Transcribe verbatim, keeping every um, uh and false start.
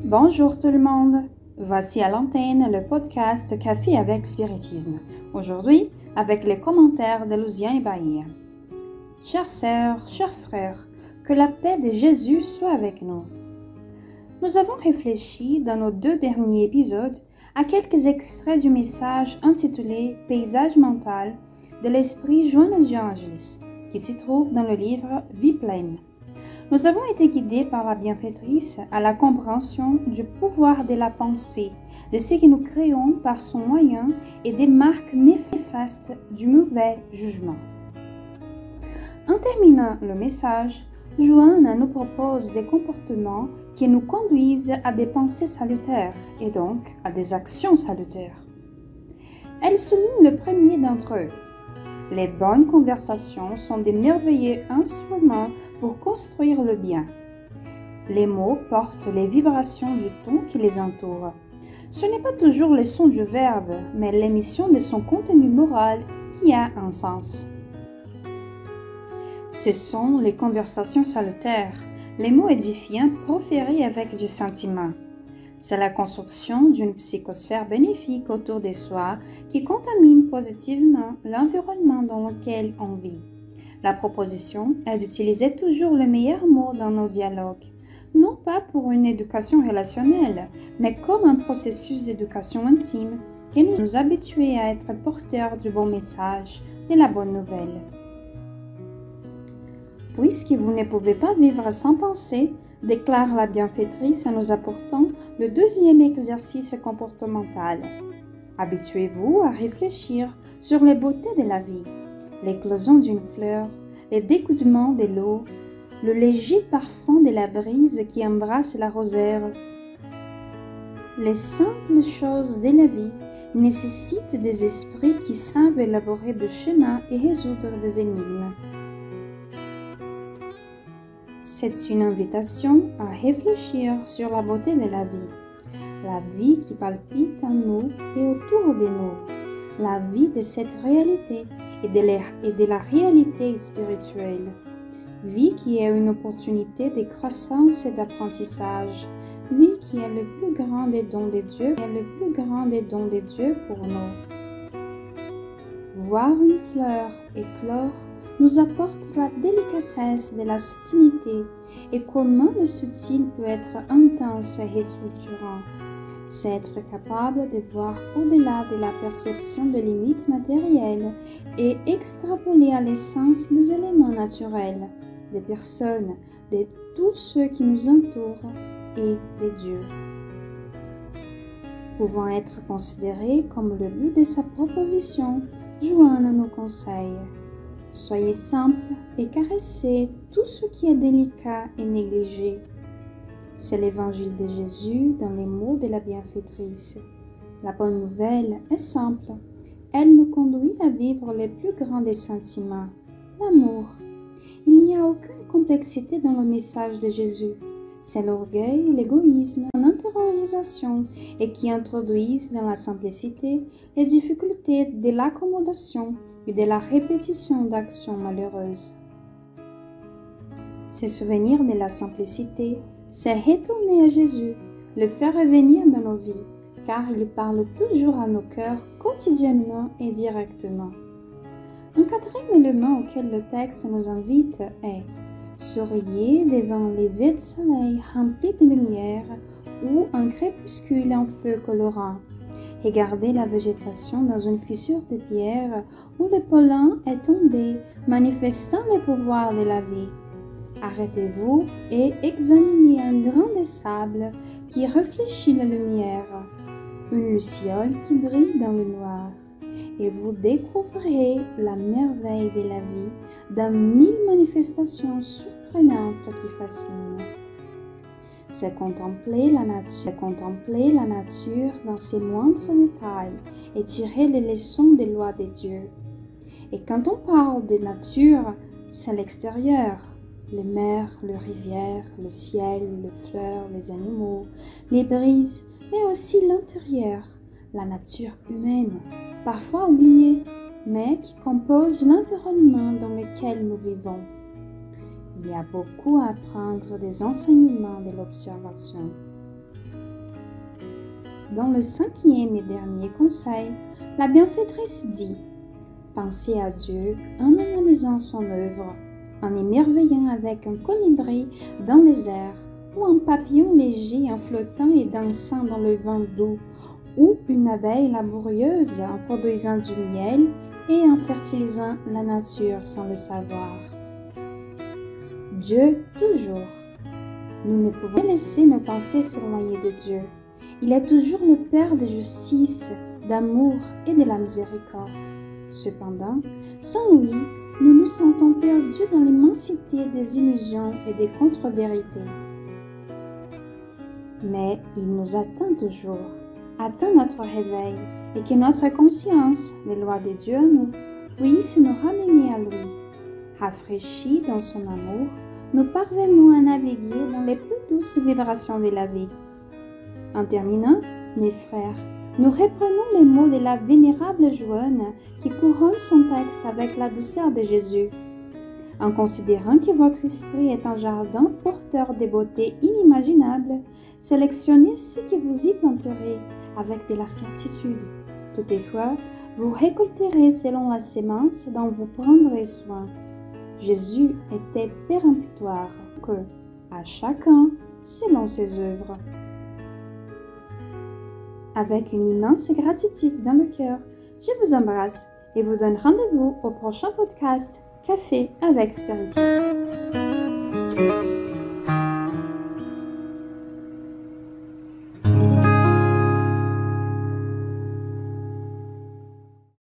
Bonjour tout le monde, voici à l'antenne le podcast Café avec Spiritisme. Aujourd'hui, avec les commentaires de Luciane Bahia. Chères sœurs, chers frères, que la paix de Jésus soit avec nous. Nous avons réfléchi dans nos deux derniers épisodes à quelques extraits du message intitulé Paysage mental de l'esprit Joanna de Angelis, qui s'y trouve dans le livre Vie pleine. Nous avons été guidés par la bienfaitrice à la compréhension du pouvoir de la pensée, de ce que nous créons par son moyen et des marques néfastes du mauvais jugement. En terminant le message, Joanna nous propose des comportements qui nous conduisent à des pensées salutaires et donc à des actions salutaires. Elle souligne le premier d'entre eux. Les bonnes conversations sont des merveilleux instruments pour construire le bien. Les mots portent les vibrations du ton qui les entoure. Ce n'est pas toujours le son du verbe, mais l'émission de son contenu moral qui a un sens. Ce sont les conversations salutaires, les mots édifiants proférés avec du sentiment. C'est la construction d'une psychosphère bénéfique autour de soi qui contamine positivement l'environnement dans lequel on vit. La proposition est d'utiliser toujours le meilleur mot dans nos dialogues, non pas pour une éducation relationnelle, mais comme un processus d'éducation intime qui nous habitue à être porteurs du bon message, de la bonne nouvelle. Puisque vous ne pouvez pas vivre sans penser, déclare la bienfaitrice en nous apportant le deuxième exercice comportemental. Habituez-vous à réfléchir sur les beautés de la vie, l'éclosion d'une fleur, le dégoûtement de l'eau, le léger parfum de la brise qui embrasse la rosière. Les simples choses de la vie nécessitent des esprits qui savent élaborer des schémas et résoudre des énigmes. C'est une invitation à réfléchir sur la beauté de la vie, la vie qui palpite en nous et autour de nous, la vie de cette réalité et de la, et de la réalité spirituelle, vie qui est une opportunité de croissance et d'apprentissage, vie qui est le plus grand des dons de Dieu, est le plus grand des dons de Dieu pour nous. Voir une fleur éclore nous apporte la délicatesse de la subtilité et comment le subtil peut être intense et restructurant. C'est être capable de voir au-delà de la perception de limites matérielles et extrapoler à l'essence des éléments naturels, des personnes, de tous ceux qui nous entourent et de Dieu. Pouvant être considérés comme le but de sa proposition, Joanna nous conseille. Soyez simple et caressez tout ce qui est délicat et négligé. C'est l'évangile de Jésus dans les mots de la bienfaitrice. La bonne nouvelle est simple. Elle nous conduit à vivre les plus grands des sentiments, l'amour. Il n'y a aucune complexité dans le message de Jésus. C'est l'orgueil et l'égoïsme en intériorisation et qui introduisent dans la simplicité les difficultés de l'accommodation et de la répétition d'actions malheureuses. Se souvenir de la simplicité, c'est retourner à Jésus, le faire revenir dans nos vies, car il parle toujours à nos cœurs quotidiennement et directement. Un quatrième élément auquel le texte nous invite est « Souriez devant les lever de soleil remplis de lumière ou un crépuscule en feu colorant. Regardez la végétation dans une fissure de pierre où le pollen est tombé, manifestant le pouvoir de la vie. Arrêtez-vous et examinez un grain de sable qui réfléchit la lumière, une luciole qui brille dans le noir, et vous découvrirez la merveille de la vie dans mille manifestations surprenantes qui fascinent. C'est contempler la nature, c'est contempler la nature dans ses moindres détails et tirer les leçons des lois de Dieu. Et quand on parle de nature, c'est l'extérieur, les mers, les rivières, le ciel, les fleurs, les animaux, les brises, mais aussi l'intérieur, la nature humaine, parfois oubliée, mais qui compose l'environnement dans lequel nous vivons. Il y a beaucoup à apprendre des enseignements de l'observation. dans le cinquième et dernier conseil, la bienfaitrice dit « Pensez à Dieu en analysant son œuvre, en émerveillant avec un colibri dans les airs, ou un papillon léger en flottant et dansant dans le vent doux, ou une abeille laborieuse en produisant du miel et en fertilisant la nature sans le savoir. » Dieu toujours. Nous ne pouvons pas laisser nos pensées s'éloigner de Dieu. Il est toujours le Père de justice, d'amour et de la miséricorde. Cependant, sans lui, nous nous sentons perdus dans l'immensité des illusions et des contre-vérités. Mais il nous attend toujours, attend notre réveil, et que notre conscience, les lois de Dieu en nous, puisse nous ramener à lui. Rafraîchis dans son amour, nous parvenons à naviguer dans les plus douces vibrations de la vie. En terminant, mes frères, nous reprenons les mots de la vénérable Joanne qui couronne son texte avec la douceur de Jésus. En considérant que votre esprit est un jardin porteur de beautés inimaginables, sélectionnez ce que vous y planterez avec de la certitude. Toutefois, vous récolterez selon la sémence dont vous prendrez soin. Jésus était péremptoire que, à chacun, selon ses œuvres. Avec une immense gratitude dans le cœur, je vous embrasse et vous donne rendez-vous au prochain podcast Café avec Spiritisme.